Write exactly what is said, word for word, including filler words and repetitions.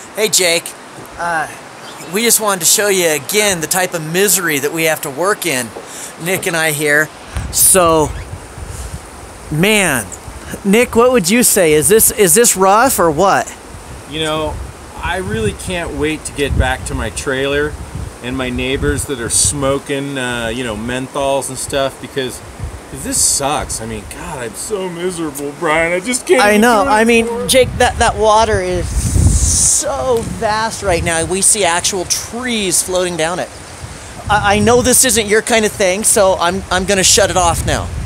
Hey Jake, uh, we just wanted to show you again the type of misery that we have to work in, Nick and I here. So, man, Nick, what would you say? Is this is this rough or what? You know, I really can't wait to get back to my trailer and my neighbors that are smoking, uh, you know, menthols and stuff, because, because this sucks. I mean, God, I'm so miserable, Brian. I just can't. I know. I mean, anymore. Jake, that that water is so vast right now. We see actual trees floating down it. I, I know this isn't your kind of thing, so I'm I'm gonna shut it off now.